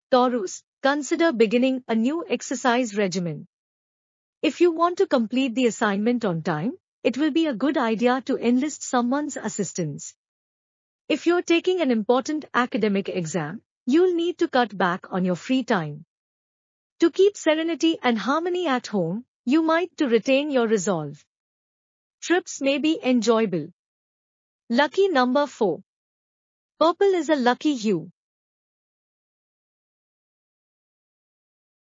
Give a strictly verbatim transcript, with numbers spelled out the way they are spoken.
Taurus, consider beginning a new exercise regimen. If you want to complete the assignment on time, it will be a good idea to enlist someone's assistance. If you're taking an important academic exam, you'll need to cut back on your free time. To keep serenity and harmony at home, you might to retain your resolve. Trips may be enjoyable. Lucky number four. Purple is a lucky hue.